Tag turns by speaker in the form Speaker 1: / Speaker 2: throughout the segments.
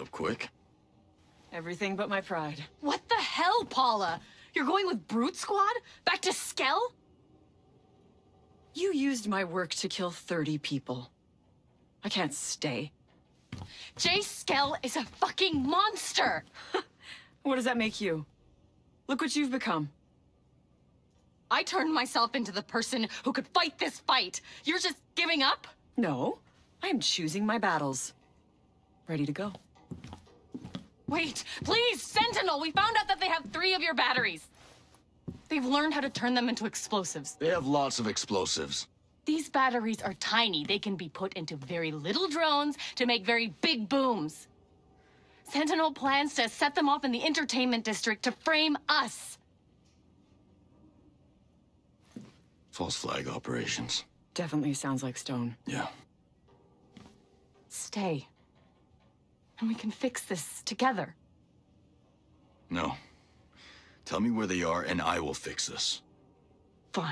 Speaker 1: up quick.
Speaker 2: Everything but my pride.
Speaker 3: What the hell, Paula? You're going with Brute Squad? Back to Skell?
Speaker 2: You used my work to kill 30 people. I can't stay.
Speaker 3: Jay Skell is a fucking monster!
Speaker 2: What does that make you? Look what you've become.
Speaker 3: I turned myself into the person who could fight this fight. You're just giving up?
Speaker 2: No, I am choosing my battles. Ready to go.
Speaker 3: Wait, please, Sentinel! We found out that they have 3 of your batteries. They've learned how to turn them into explosives.
Speaker 1: They have lots of explosives.
Speaker 3: These batteries are tiny. They can be put into very little drones to make very big booms. Sentinel plans to set them off in the entertainment district to frame us.
Speaker 1: False flag operations.
Speaker 2: Definitely sounds like Stone.
Speaker 1: Yeah.
Speaker 3: Stay. And we can fix this together.
Speaker 1: No. Tell me where they are and I will fix this.
Speaker 3: Fine.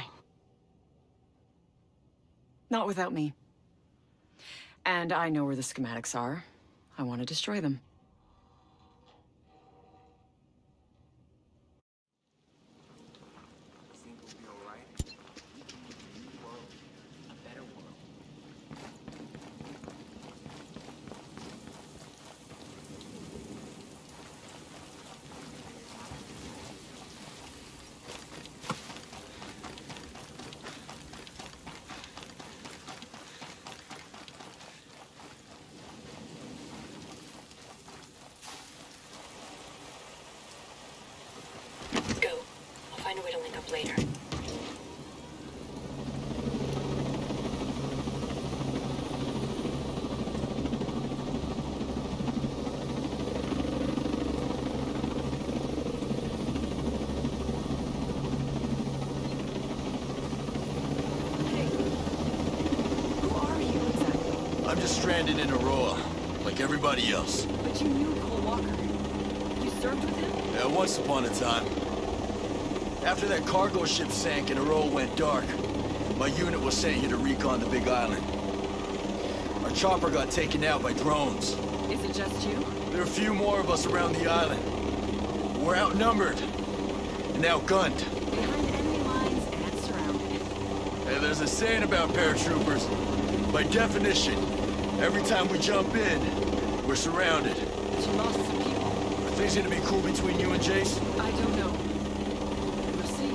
Speaker 2: Not without me. And I know where the schematics are. I want to destroy them.
Speaker 4: Find a way to link up later.
Speaker 2: Hey, who are you exactly?
Speaker 1: I'm just stranded in Aurora, like everybody else.
Speaker 2: But you knew Cole Walker. You served with him?
Speaker 1: Yeah, once upon a time. After that cargo ship sank and Aurora went dark, my unit was sent here to recon the Big Island. Our chopper got taken out by drones.
Speaker 2: Is it just you?
Speaker 1: There are a few more of us around the island. We're outnumbered and outgunned.
Speaker 2: Behind enemy lines and surrounded.
Speaker 1: Hey, there's a saying about paratroopers. By definition, every time we jump in, we're surrounded.
Speaker 2: But you lost some people.
Speaker 1: Are things gonna be cool between you and Jace?
Speaker 2: I don't know. We'll see.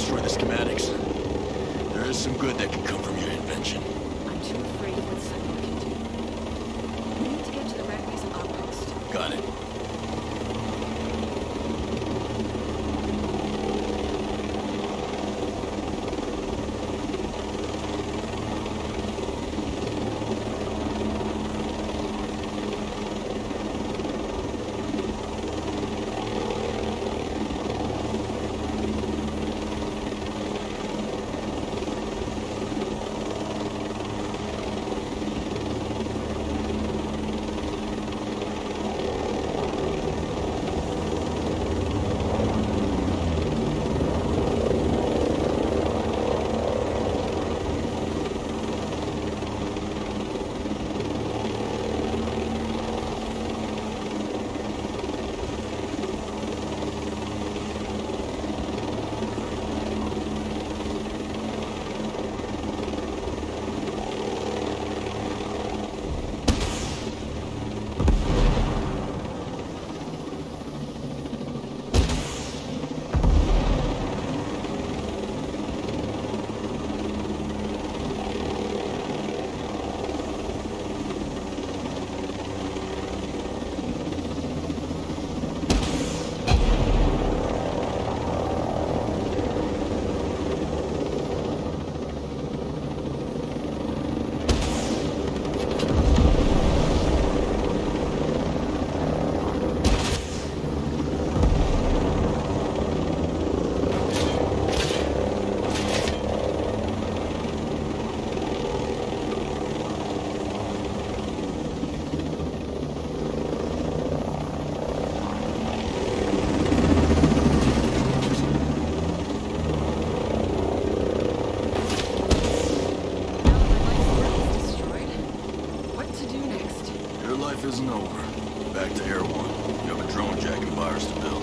Speaker 1: destroy the schematics. There is some good that can come from your invention.
Speaker 2: I'm too afraid of what Cyborg can do. We need to get to the Red Basin outpost.
Speaker 1: Got it. Isn't over. Back to Air One. You have a drone jacking virus to build.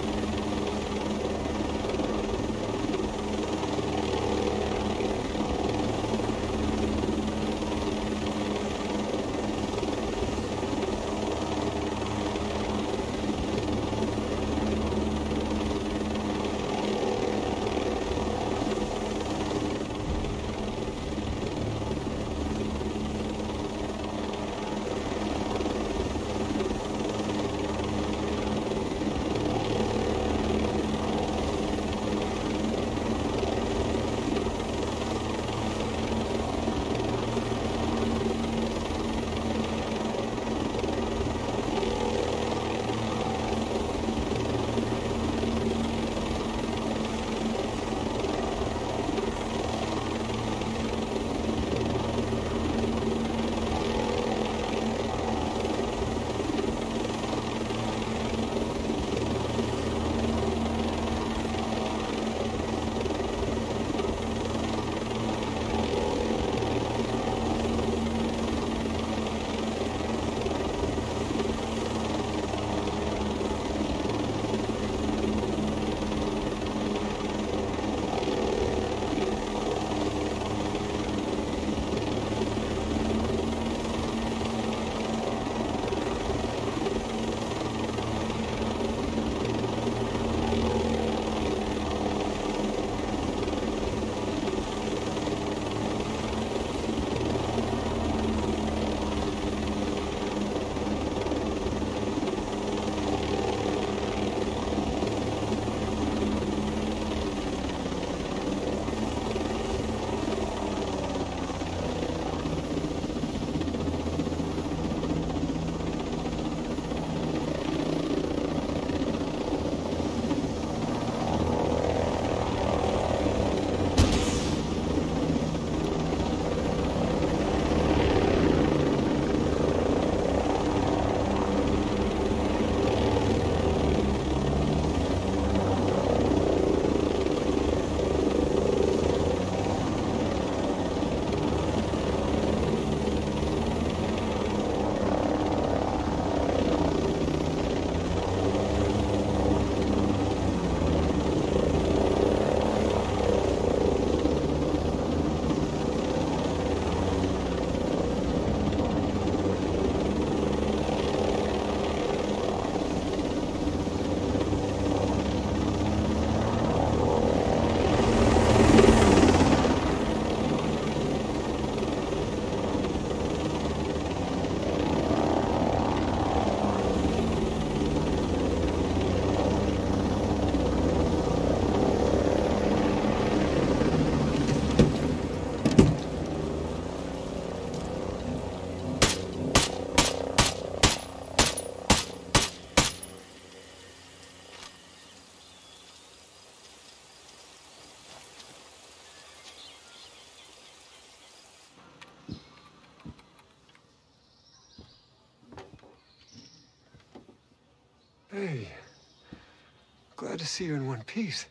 Speaker 5: Hey. Glad to see you in one piece.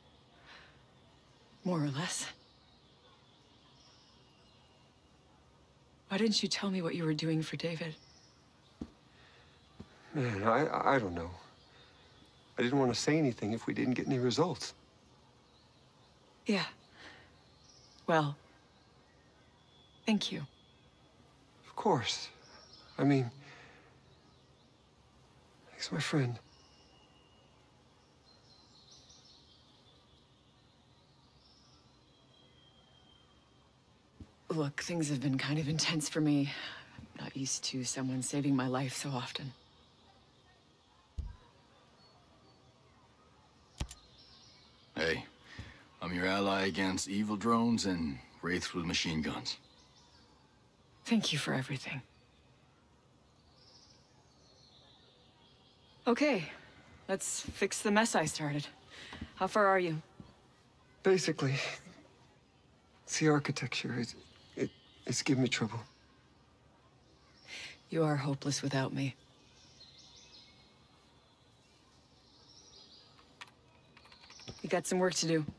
Speaker 2: More or less. Why didn't you tell me what you were doing for David?
Speaker 5: Man, I don't know. I didn't want to say anything if we didn't get any results.
Speaker 2: Yeah. Well, thank you.
Speaker 5: Of course. I mean, he's my friend.
Speaker 2: Look, things have been kind of intense for me. I'm not used to someone saving my life so often.
Speaker 1: Hey, I'm your ally against evil drones and wraiths with machine guns.
Speaker 2: Thank you for everything. Okay, let's fix the mess I started. How far are you?
Speaker 5: Basically, it's the architecture. It's giving me trouble.
Speaker 2: You are hopeless without me. You got some work to do.